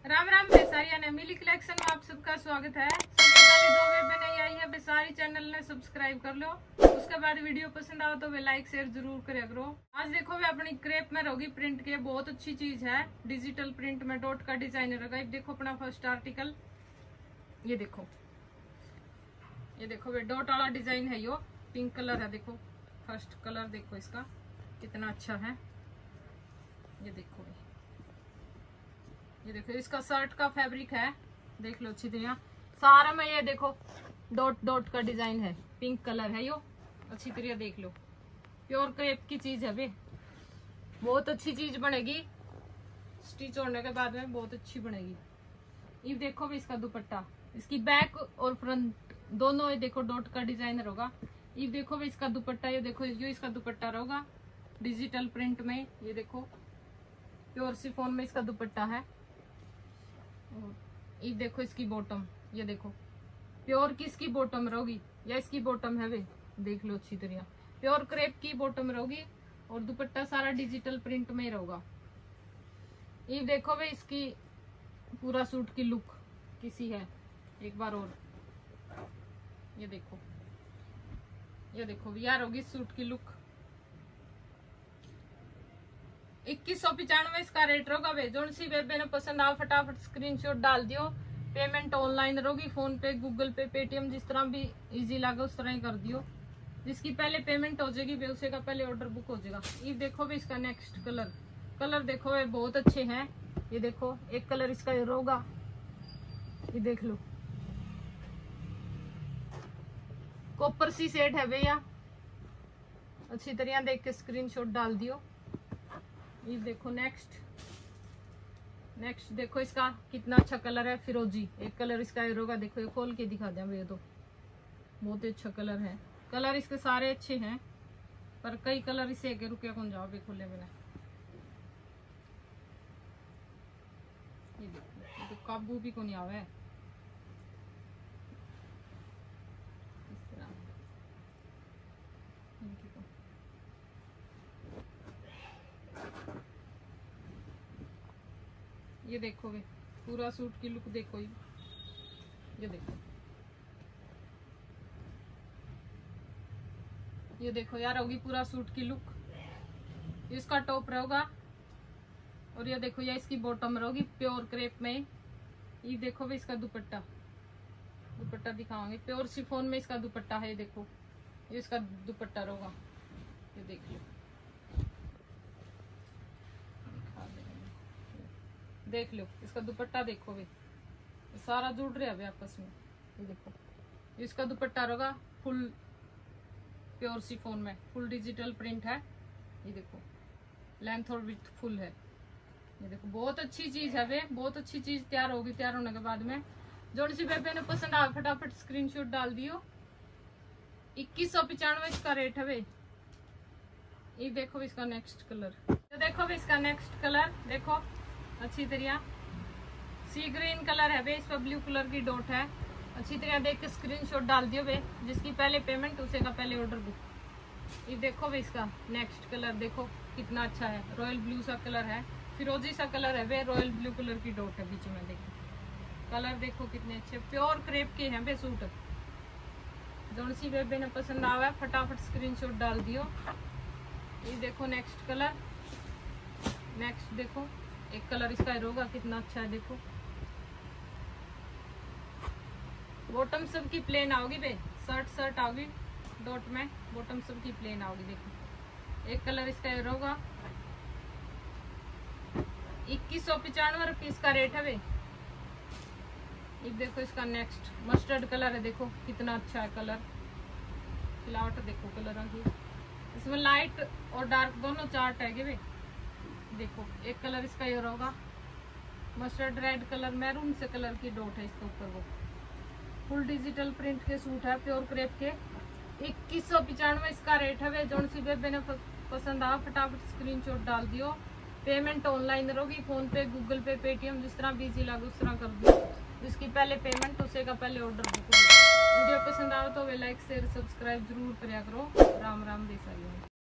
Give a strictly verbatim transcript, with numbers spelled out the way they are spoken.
राम राम बेसारिया ने मिली कलेक्शन में आप सबका स्वागत है। सबसे पहले जो वे बने आई है बेसारी चैनल ने सब्सक्राइब कर लो। उसके बाद वीडियो पसंद आओ तो वे लाइक शेयर जरूर करे करो। आज देखो वे अपनी क्रेप में रहोगी प्रिंट के, बहुत अच्छी चीज है। डिजिटल प्रिंट में डॉट का डिजाइन रहेगा। ये देखो अपना फर्स्ट आर्टिकल, ये देखो ये देखो वे डॉट वाला डिजाइन है। यो पिंक कलर है, देखो फर्स्ट कलर देखो इसका कितना अच्छा है। ये देखो ये देखो इसका शर्ट का फैब्रिक है, देख लो अच्छी तरह सारा में। ये देखो डॉट डॉट का डिजाइन है, पिंक कलर है। यो अच्छी तरह देख लो, प्योर क्रेप की चीज है वे, बहुत अच्छी चीज बनेगी। स्टिच होने के बाद में बहुत अच्छी बनेगी। ये देखो भी इसका दुपट्टा, इसकी बैक और फ्रंट दोनों ये देखो डॉट का डिजाइनर होगा। ये देखो भी इसका दुपट्टा, ये देखो ये इसका दुपट्टा रहेगा डिजिटल प्रिंट में। ये देखो प्योर शिफॉन में इसका दुपट्टा है। ये देखो इसकी बॉटम, ये देखो प्योर की इसकी बॉटम रहोगी, या इसकी बॉटम है वे, देख लो अच्छी तरह प्योर क्रेप की बॉटम रहोगी। और दुपट्टा सारा डिजिटल प्रिंट में ही रहेगा। ये देखो वे इसकी पूरा सूट की लुक किसी है एक बार और। ये देखो ये देखो यार होगी सूट की लुक। इक्कीस सौ पिचानवे इसका रेट रहेगा वे। जो सी वेब ने पसंद आओ फटाफट स्क्रीनशॉट डाल दियो। पेमेंट ऑनलाइन रहेगी, PhonePe, Google Pay, Paytm, जिस तरह भी इजी लगे उस तरह ही कर दियो। जिसकी पहले पेमेंट हो जाएगी वे उसे का पहले ऑर्डर बुक हो जाएगा। ये देखो भी इसका नेक्स्ट कलर, कलर देखो वे बहुत अच्छे हैं। ये देखो एक कलर इसका ये रहेगा, ये देख लो कॉपर सी सेट है भैया, अच्छी तरह देख के स्क्रीनशॉट डाल दियो। ये देखो नेक्स्ट नेक्स्ट देखो इसका कितना अच्छा कलर है, फिरोजी। एक कलर इसका ये होगा, देखो ये खोल के दिखा दिया भैया, तो बहुत ही अच्छा कलर है। कलर इसके सारे अच्छे हैं पर कई कलर इसे एक रुके कौन जाओ भी खोले बिना। ये देखो ये तो काबू भी को नहीं आवे है। ये देखो वे पूरा सूट की लुक देखो। ये ये देखो ये देखो यार होगी पूरा सूट की लुक। इसका टॉप रहेगा और ये देखो ये इसकी बॉटम रहेगी प्योर क्रेप में। ये देखो वे इसका दुपट्टा, दुपट्टा दिखाओगे प्योर शिफॉन में इसका दुपट्टा है। ये देखो ये इसका दुपट्टा रहेगा, ये देख लो देख लो इसका दुपट्टा देखो वे सारा जुड़ रहा है आपस में। ये देखो इसका दुपट्टा रहेगा फुल प्योर शिफॉन में, फुल डिजिटल प्रिंट है। ये देखो लेंथ और विड्थ फुल है। ये देखो बहुत अच्छी चीज है वे, बहुत अच्छी चीज तैयार होगी। तैयार होने के बाद में जो सी बेबे ने पसंद आ फटाफट स्क्रीनशॉट डाल दियो। इक्कीस सौ पिचानवे इसका रेट है वे। ये देखो इसका नेक्स्ट कलर, तो देखो इसका नेक्स्ट कलर देखो अच्छी तरह सी ग्रीन कलर है वे, इस पर ब्लू कलर की डॉट है। अच्छी तरह देख के स्क्रीनशॉट डाल दियो वे, जिसकी पहले पेमेंट उसे का पहले ऑर्डर बुक। ये देखो वे इसका नेक्स्ट कलर देखो कितना अच्छा है, रॉयल ब्लू सा कलर है, फिरोजी सा कलर है वे, रॉयल ब्लू कलर की डॉट है बीच में। देखो कलर देखो कितने अच्छे प्योर क्रेप के हैं वे सूट। जो सी बेबे ने पसंद आवा है फटाफट स्क्रीनशॉट डाल दियो। ये देखो नेक्स्ट कलर, नेक्स्ट देखो एक कलर इसका रहेगा कितना अच्छा है। देखो बॉटम सब की प्लेन आओगी बे, शर्ट शर्ट आओगी डॉट में, बॉटम सब की प्लेन आओगी। देखो एक कलर इसका रहेगा इक्कीस सौ पिचानवे रुपीज का रेट है बे। ये देखो इसका नेक्स्ट मस्टर्ड कलर है, देखो कितना अच्छा है कलर, खिलावट देखो कलर की। इसमें लाइट और डार्क दोनों चार्ट है बे। देखो एक कलर इसका ये होगा मस्टर्ड रेड कलर, मैरून से कलर की डॉट है इसके ऊपर। वो फुल डिजिटल प्रिंट के सूट है प्योर क्रेप के। इक्कीस सौ पिचानवे इसका रेट है वे। जो सी बेबे ने पसंद आ फटाफट स्क्रीनशॉट डाल दियो। पेमेंट ऑनलाइन रहेगी, PhonePe, Google Pay, Paytm, जिस तरह बिजी लगे उस तरह कर दियो। जिसकी पहले पेमेंट उसे का पहले ऑर्डर बुक हो। वीडियो पसंद आओ तो वे लाइक शेयर सब्सक्राइब जरूर करा करो। राम राम बेसारिया।